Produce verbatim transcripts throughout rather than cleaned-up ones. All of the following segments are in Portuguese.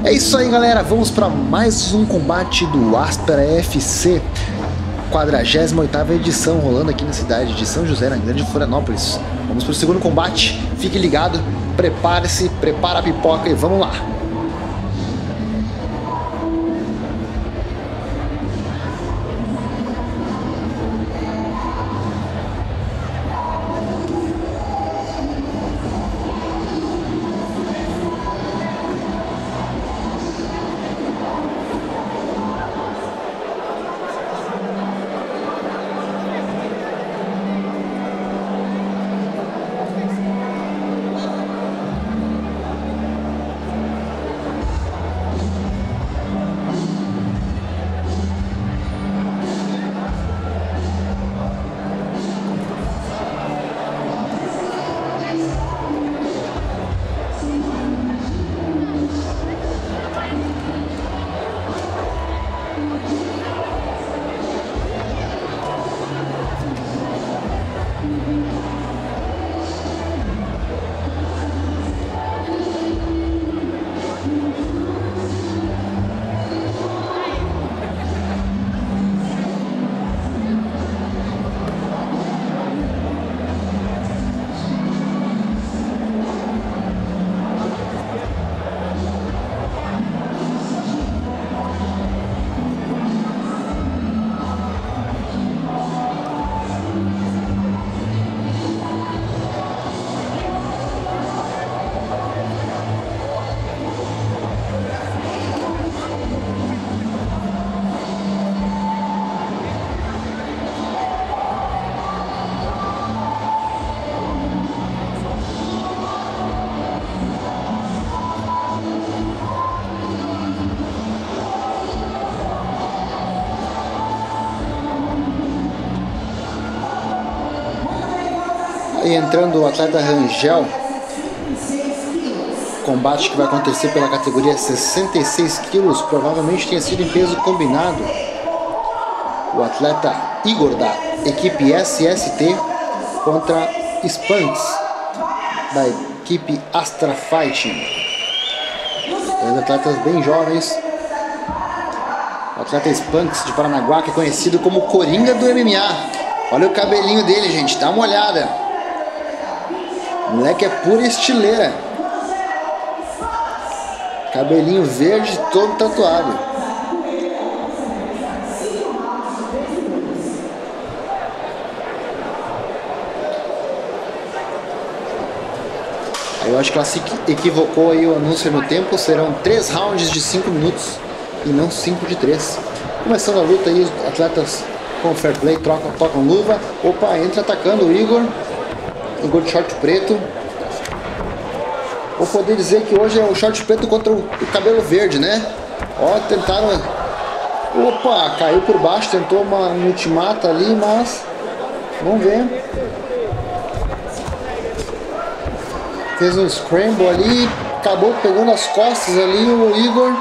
É isso aí, galera, vamos para mais um combate do Aspera F C, quadragésima oitava edição, rolando aqui na cidade de São José, na grande Florianópolis. Vamos para o segundo combate, fique ligado, prepare-se, prepara a pipoca e vamos lá. E entrando o atleta Rangel, combate que vai acontecer pela categoria sessenta e seis quilos, provavelmente tenha sido em peso combinado. O atleta Igor da equipe S S T contra Spunks da equipe Astra Fighting. Dois atletas bem jovens. O atleta Spunks de Paranaguá, que é conhecido como Coringa do M M A. Olha o cabelinho dele, gente, dá uma olhada. O moleque é pura estileira. Cabelinho verde, todo tatuado. Aí eu acho que ela se equivocou aí o anúncio no tempo. Serão três rounds de cinco minutos e não cinco de três. Começando a luta aí, os atletas com fair play trocam, tocam luva. Opa, entra atacando o Igor. Igor de short preto. Vou poder dizer que hoje é o short preto contra o, o cabelo verde, né? Ó, tentaram... Opa, caiu por baixo, tentou uma um ultimata ali, mas... Vamos ver. Fez um scramble ali, acabou pegando as costas ali o Igor.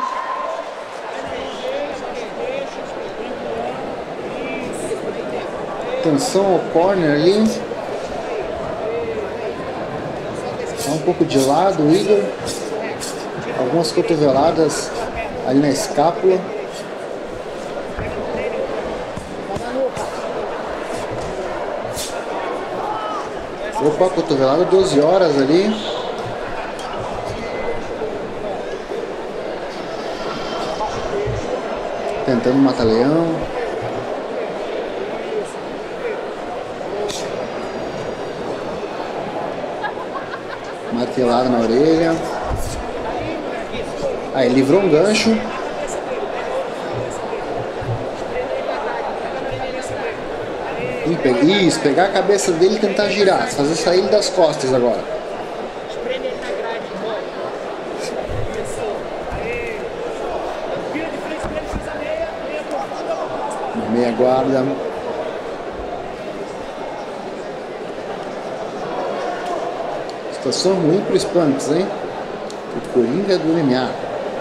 Atenção ao corner ali. Um pouco de lado o Igor, algumas cotoveladas ali na escápula. Opa, cotovelada doze horas ali. Tentando matar leão. Martelada na orelha. Aí livrou um gancho. Isso, pegar a cabeça dele e tentar girar. Fazer sair ele das costas agora. Meia guarda. Situação ruim para os Spunks, hein? O Coringa do M M A.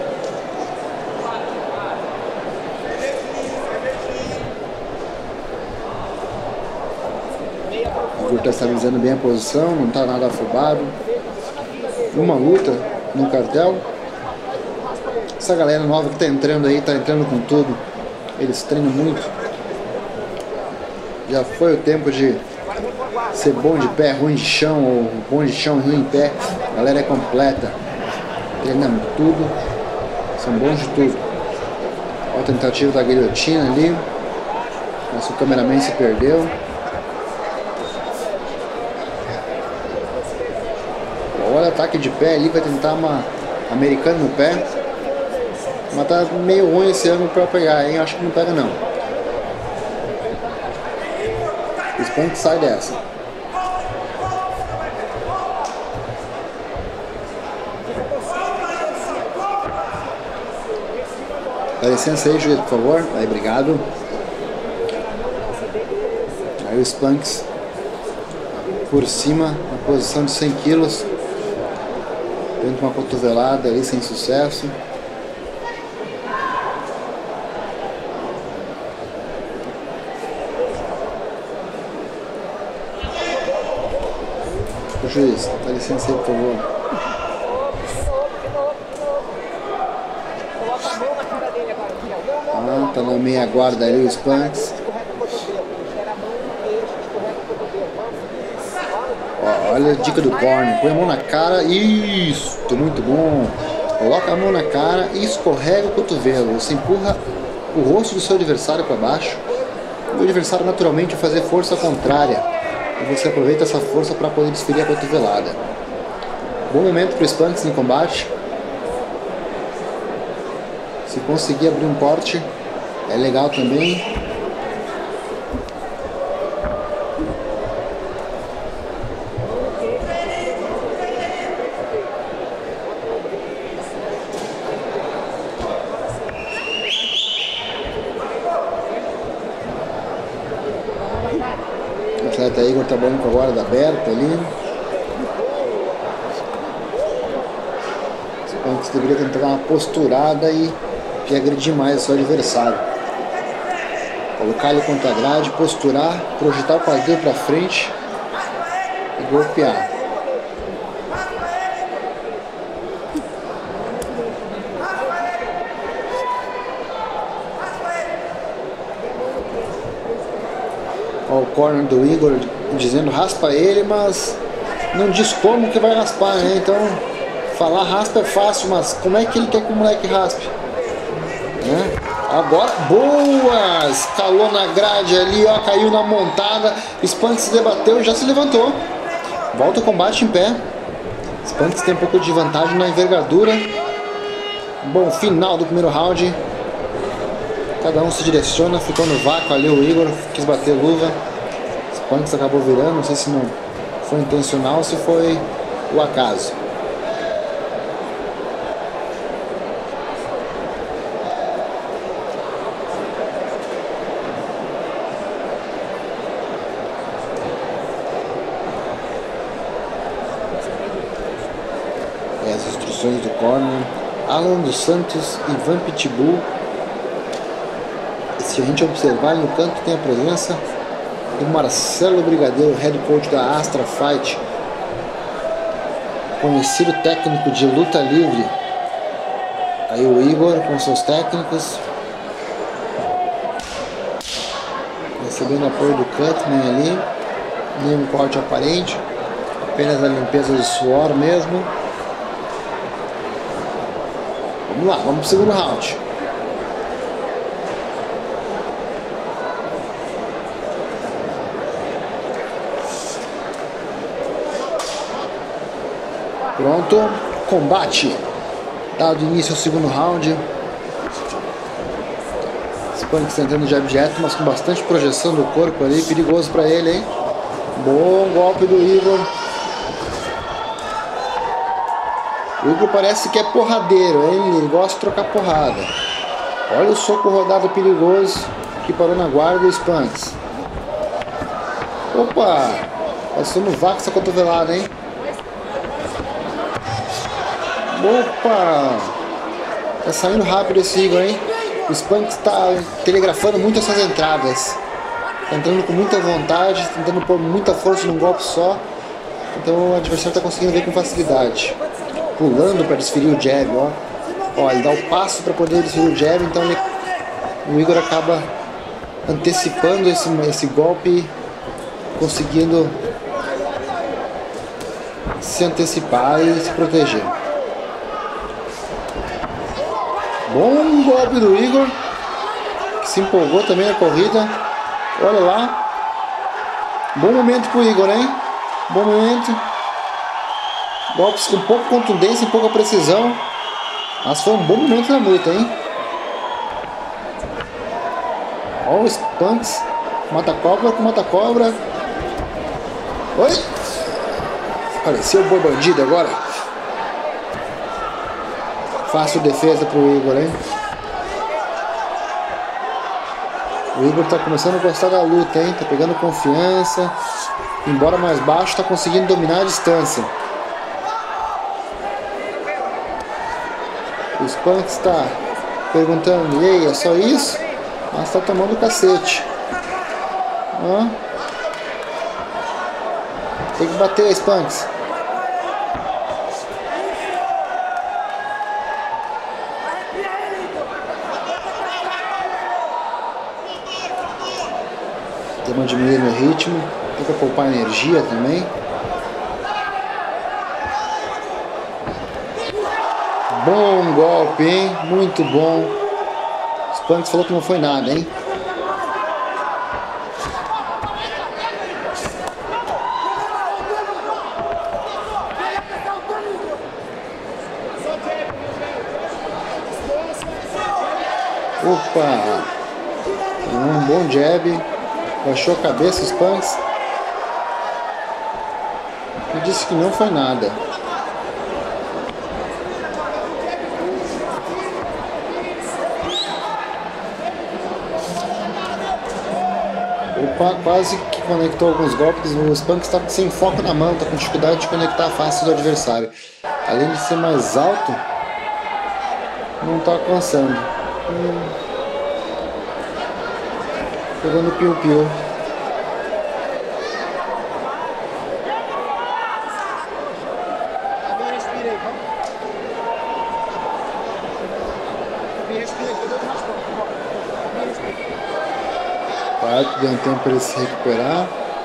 O Igor está estabilizando bem a posição, não está nada afobado. Uma luta no cartel. Essa galera nova que tá entrando aí, tá entrando com tudo. Eles treinam muito. Já foi o tempo de ser bom de pé, ruim de chão, ou bom de chão, ruim em pé. A galera é completa. Treinam tudo. São bons de tudo. Olha a tentativa da guilhotina ali. Nosso cameraman se perdeu. Olha o ataque de pé ali, vai tentar uma americana no pé. Mas tá meio ruim esse ângulo pra pegar, hein? Acho que não pega não. O Spunk sai dessa. Dá licença aí, juiz, por favor. Aí, obrigado. Aí o Spunks por cima, na posição de cem quilos. Tenta uma cotovelada ali sem sucesso. O juiz, dá licença aí, por favor. Ah, tá na meia guarda ali o Spunks. Olha a dica do corner, põe a mão na cara, isso, muito bom. Coloca a mão na cara e escorrega o cotovelo. Você empurra o rosto do seu adversário para baixo. O adversário naturalmente vai fazer força contrária. E você aproveita essa força para poder desferir a cotovelada. Bom momento para o Spunks em combate. Se conseguir abrir um corte, é legal também. O atleta Igor tá bom com a guarda aberta ali. O Spunks deveria tentar dar uma posturada e, e agredir mais o seu adversário. Colocar ele contra a grade, posturar, projetar o quadril para frente e golpear. Olha o corner do Igor dizendo raspa ele, mas não diz como que vai raspar, né? Então, falar raspa é fácil, mas como é que ele quer que o moleque raspe? Né? Agora, boa! Escalou na grade ali, ó, caiu na montada. Spunks se debateu e já se levantou. Volta o combate em pé. Spunks tem um pouco de vantagem na envergadura. Bom, final do primeiro round. Cada um se direciona, ficou no vácuo ali o Igor, quis bater luva. Spunks acabou virando, não sei se não foi intencional ou se foi o acaso. E as instruções do corner. Alan dos Santos, Ivan Pitbull. Se a gente observar no canto tem a presença do Marcelo Brigadeiro, head coach da Astra Fight, conhecido técnico de luta livre. Aí o Igor com seus técnicos, recebendo apoio do Cutman ali, nenhum corte aparente, apenas a limpeza do suor mesmo. Vamos lá, vamos pro segundo round. Pronto, combate. Dado início ao segundo round. Spunks tentando jab direto, mas com bastante projeção do corpo ali. Perigoso pra ele, hein? Bom golpe do Igor. O Igor parece que é porradeiro, hein? Ele gosta de trocar porrada. Olha o soco rodado perigoso que parou na guarda do Spunks. Opa! Passou no vácuo essa cotovelada, hein? Opa! Tá saindo rápido esse Igor, hein? O Spunks tá telegrafando muito essas entradas. Tá entrando com muita vontade, tentando pôr muita força num golpe só. Então o adversário tá conseguindo ver com facilidade. Pulando para desferir o jab, ó. Ó, ele dá o passo para poder desviar o jab, então ele, o Igor acaba antecipando esse, esse golpe, conseguindo se antecipar e se proteger. Bom golpe do Igor, que se empolgou também na corrida. Olha lá. Bom momento pro Igor, hein? Bom momento. Golpes com pouca contundência e pouca precisão. Mas foi um bom momento na luta, hein? Olha o Spanks. Mata-cobra com mata-cobra. Oi! Apareceu o boi bandido agora. Fácil defesa pro Igor, hein? O Igor tá começando a gostar da luta, hein? Tá pegando confiança. Embora mais baixo, tá conseguindo dominar a distância. O Spanks tá perguntando: ei, é só isso? Mas tá tomando cacete. Hã? Tem que bater, Spanks. Tem uma diminuída no ritmo. Tem que poupar energia também. Bom golpe, hein? Muito bom. O Spanks falou que não foi nada, hein? Opa! Um bom jab. Baixou a cabeça, o Spanks. E disse que não foi nada. Opa, quase que conectou alguns golpes. O Spanks está sem foco na mão, está com dificuldade de conectar a face do adversário. Além de ser mais alto, não está alcançando. Hum. Pegando piu-piu. Vai, deu um tempo para ele se recuperar.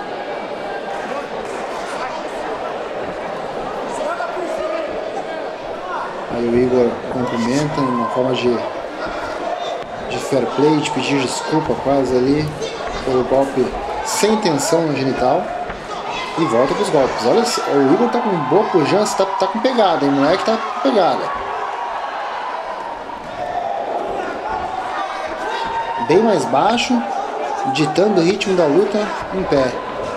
Aí o Igor cumprimenta uma forma de, de fair play, de pedir desculpa quase ali pelo golpe sem intenção no genital. E volta para os golpes. Olha, o Igor tá com boa pujança, tá, tá com pegada, hein? O moleque tá com pegada. Bem mais baixo, ditando o ritmo da luta em pé.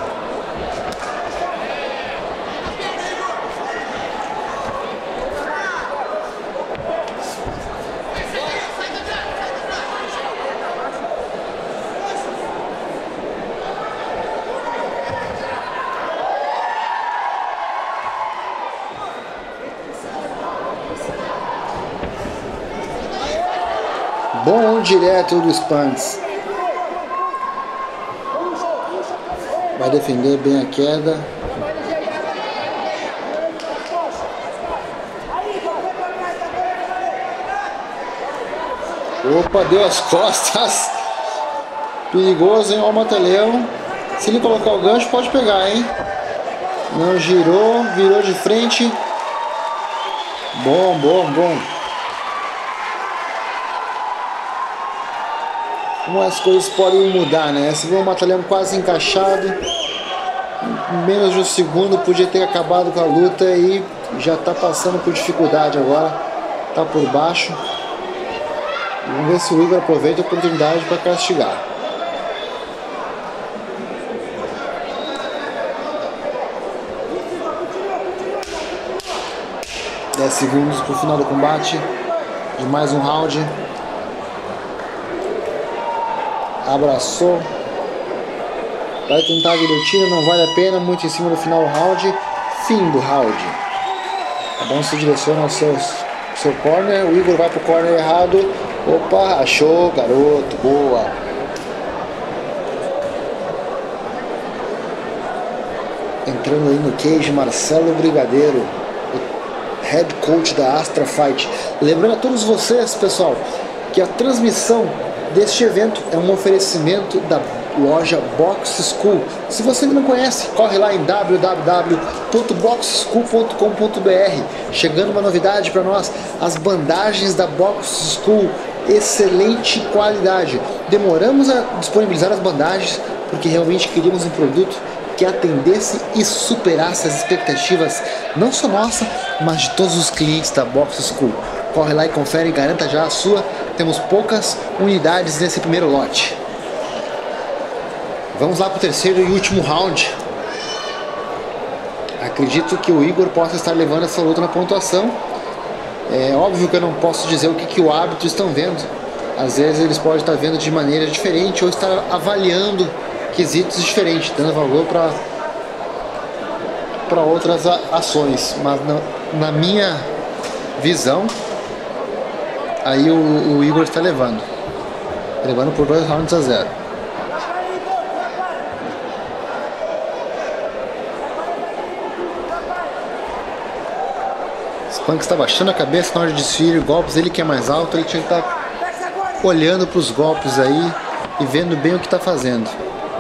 Bom direto do Spanks. Vai defender bem a queda. Opa, deu as costas. Perigoso, hein? Olha o mata-leão. Se ele colocar o gancho, pode pegar, hein? Não girou, virou de frente. Bom, bom, bom. Como as coisas podem mudar, né? Você vê o mata-leão quase encaixado. Em menos de um segundo podia ter acabado com a luta e já está passando por dificuldade agora. Está por baixo. Vamos ver se o Igor aproveita a oportunidade para castigar. dez segundos para o final do combate de mais um round. Abraçou. Vai tentar a guilhotina, não vale a pena. Muito em cima do final do round. Fim do round. Cada um se direciona ao seu, seu corner. O Igor vai pro corner errado. Opa, achou, garoto. Boa. Entrando aí no cage, Marcelo Brigadeiro. head coach da Astra Fight. Lembrando a todos vocês, pessoal, que a transmissão deste evento é um oferecimento da loja Box School. Se você não conhece, corre lá em w w w ponto box school ponto com ponto b r. Chegando uma novidade para nós, as bandagens da Box School, excelente qualidade. Demoramos a disponibilizar as bandagens porque realmente queríamos um produto que atendesse e superasse as expectativas, não só nossa, mas de todos os clientes da Box School. Corre lá e confere e garanta já a sua. Temos poucas unidades nesse primeiro lote. Vamos lá para o terceiro e último round. Acredito que o Igor possa estar levando essa luta na pontuação. É óbvio que eu não posso dizer o que, que o árbitro estão vendo. Às vezes eles podem estar vendo de maneira diferente ou estar avaliando quesitos diferentes, dando valor para para outras ações. Mas na, na minha visão, aí o, o Igor está levando. Levando por dois rounds a zero. Spunk está baixando a cabeça na hora de desfile golpes, ele que é mais alto, ele tinha que estar olhando para os golpes aí e vendo bem o que está fazendo.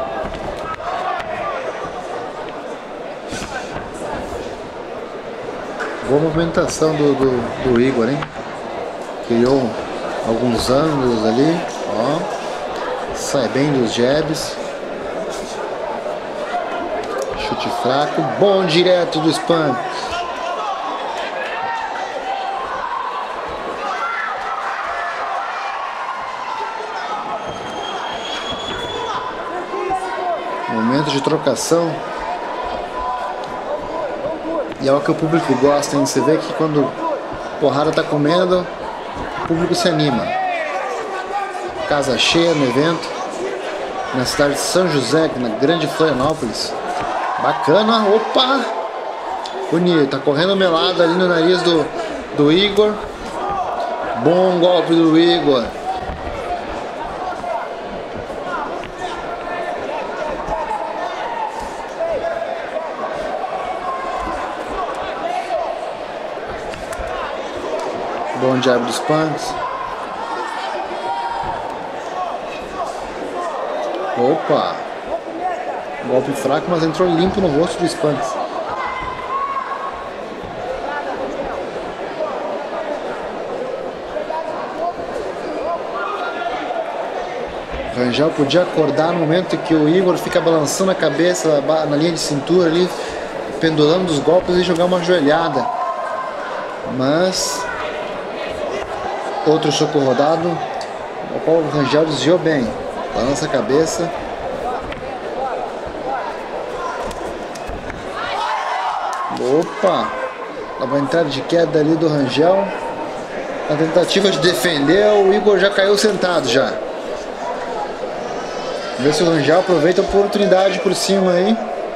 Boa movimentação do, do, do Igor, hein? Criou alguns ângulos ali, ó. Sai bem dos jabs. Chute fraco, bom direto do Spunk. Momento de trocação. E é o que o público gosta, hein? Você vê que quando a porrada tá comendo, o público se anima. Casa cheia no evento, na cidade de São José, na grande Florianópolis. Bacana, opa! Bonito, tá correndo melado ali no nariz do, do Igor. Bom golpe do Igor. Bom jab dos Punks. Opa! Golpe fraco, mas entrou limpo no rosto dos Punks. Rangel podia acordar no momento que o Igor fica balançando a cabeça na linha de cintura ali, pendulando os golpes e jogar uma joelhada. Mas outro soco rodado, o qual o Rangel desviou bem. Balança a cabeça. Opa! Uma entrada de queda ali do Rangel. Na tentativa de defender, o Igor já caiu sentado já. Vamos ver se o Rangel aproveita a oportunidade por cima aí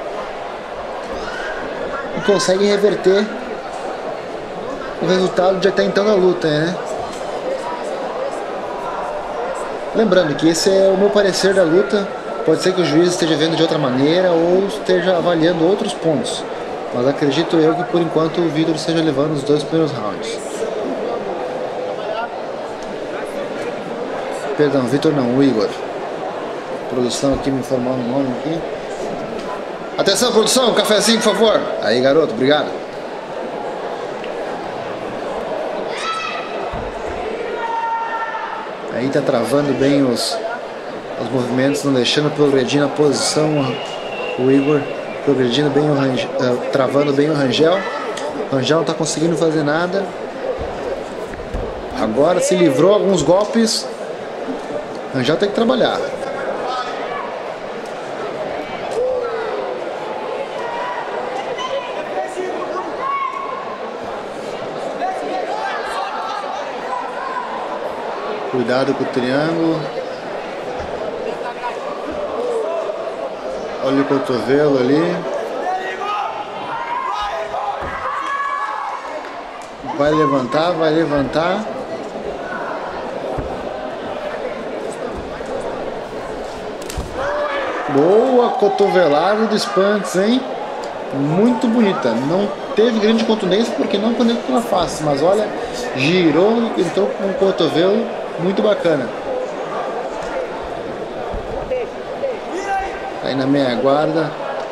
e consegue reverter o resultado de até então da luta, né? Lembrando que esse é o meu parecer da luta. Pode ser que o juiz esteja vendo de outra maneira ou esteja avaliando outros pontos. Mas acredito eu que por enquanto o Vitor esteja levando os dois primeiros rounds. Perdão, Vitor não, o Igor. A produção aqui me informando o nome aqui. Atenção, produção, um cafezinho, por favor. Aí, garoto, obrigado. Aí tá travando bem os, os movimentos, não deixando progredir na posição. O Igor progredindo bem, o Rangel, uh, travando bem o Rangel. O Rangel não tá conseguindo fazer nada. Agora se livrou alguns golpes. O Rangel tem que trabalhar. Cuidado com o triângulo. Olha o cotovelo ali. Vai levantar, vai levantar. Boa cotovelada dos Punks, hein? Muito bonita. Não teve grande contundência porque não conectou na face, mas olha, girou, entrou com um cotovelo muito bacana. Aí na meia guarda.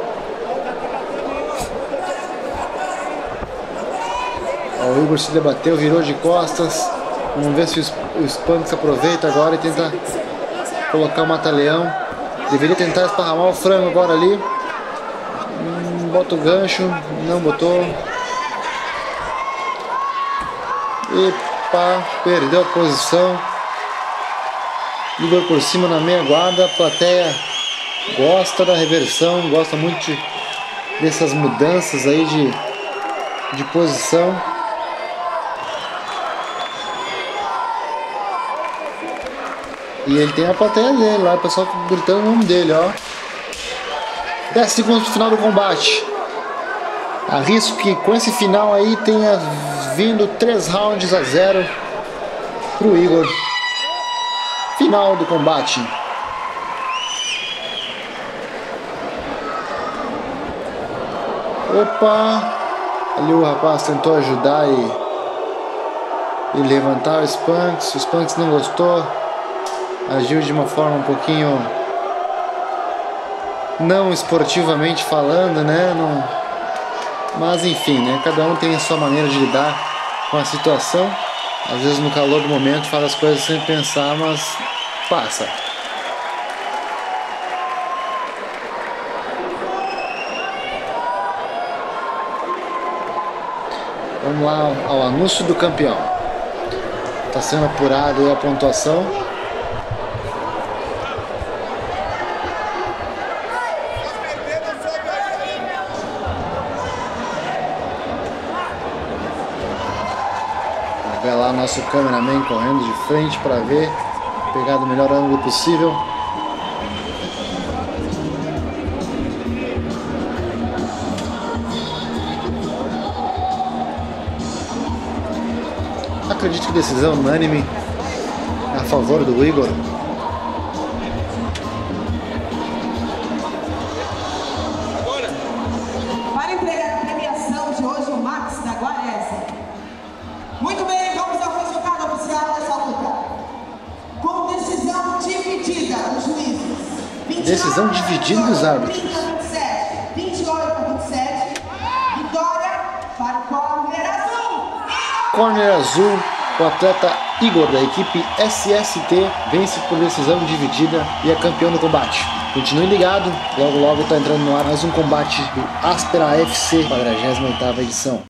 Ó, o Igor se debateu, virou de costas. Vamos ver se o Spanks aproveita agora e tenta colocar o mata-leão. Deveria tentar esparramar o frango agora ali. Hum, bota o gancho, não botou. Epa, perdeu a posição. Igor por cima na meia guarda. A plateia gosta da reversão, gosta muito de, dessas mudanças aí de, de posição. E ele tem a plateia dele lá, o pessoal gritando o nome dele, ó. dez segundos pro final do combate. Arrisco que com esse final aí tenha vindo três rounds a zero pro Igor. Final do combate. Opa! Ali o rapaz tentou ajudar e, e levantar o Spanks. O Spanks não gostou. Agiu de uma forma um pouquinho não esportivamente falando, né? Não... Mas enfim, né? Cada um tem a sua maneira de lidar com a situação. Às vezes no calor do momento faz as coisas sem pensar, mas passa. Vamos lá ao anúncio do campeão. Está sendo apurada aí a pontuação. Vai lá nosso cameraman correndo de frente para ver, pegar do melhor ângulo possível. Acredito que decisão unânime a favor do Igor. Para entregar a premiação de hoje, o Max da Guarese. Muito bem, vamos ao resultado oficial dessa luta. Com decisão dividida dos juízes. Decisão dividida dos árbitros. vinte e oito a vinte e sete. Vitória para o corner azul. Corner azul, o atleta Igor da equipe S S T vence por decisão dividida e é campeão do combate. Continue ligado, logo logo está entrando no ar mais um combate do Aspera F C, quadragésima oitava edição.